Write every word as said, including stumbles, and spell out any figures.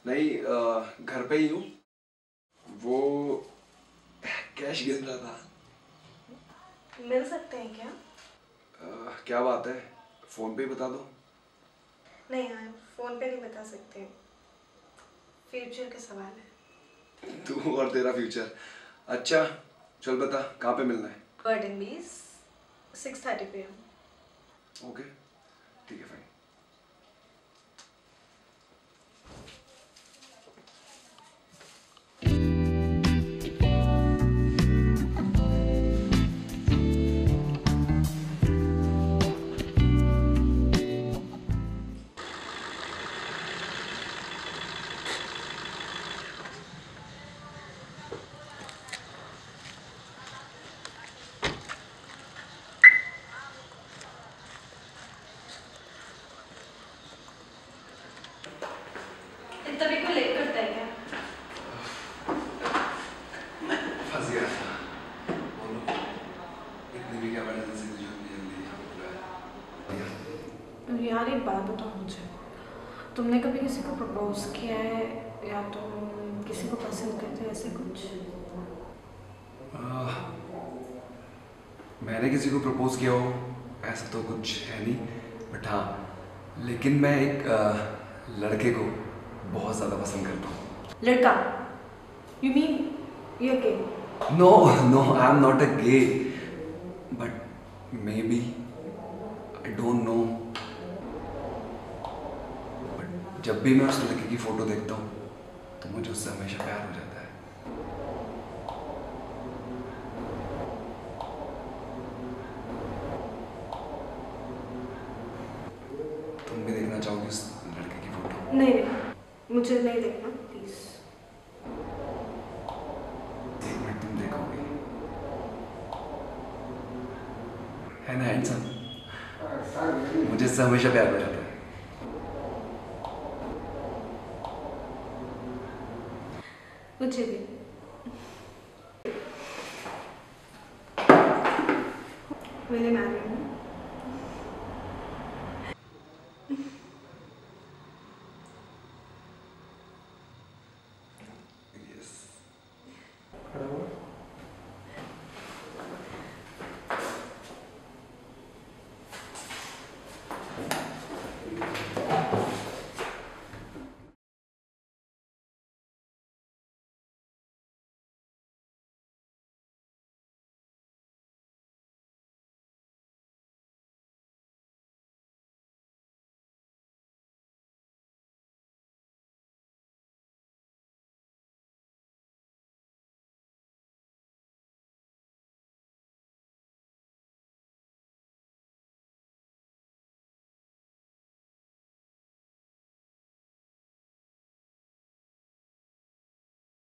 नहीं, घर पे ही हूँ। वो कैश गिन रहा था। मिल सकते हैं क्या? आ, क्या बात है, फोन पे ही बता दो। नहीं यार, फोन पे नहीं बता सकते, फ्यूचर का सवाल है। तू और तेरा फ्यूचर। अच्छा चल बता, कहाँ पे मिलना है? बर्डन बीस, six thirty p m. Okay ठीक है, फाइन। तभी को लेट करता है क्या? फंस गया था। बोलो, इतनी भी क्या बड़ा जिंदगी जल्दी जल्दी। यार एक बात बताओ मुझे, तुमने कभी किसी को प्रपोज किया है या तुम किसी को पसंद करते हो, ऐसे कुछ? आ, मैंने किसी को प्रपोज किया हो ऐसा तो कुछ है नहीं, बट हाँ, लेकिन मैं एक आ, लड़के को बहुत ज़्यादा पसंद करता हूँ। लड़का? You mean you gay? No no, I am not a gay, but maybe, I don't know. But जब भी मैं उस लड़के की फ़ोटो देखता हूँ तो मुझे उससे हमेशा प्यार हो जाता है। तुम भी देखना चाहोगी उस लड़के की फ़ोटो? नहीं नहीं, मुझे नहीं देखना प्लीज। एक मिनट, तुम देखोगे, है ना हैंडसम? मुझे इससे हमेशा प्यार हो जाता है। मुझे भी। Will you marry me?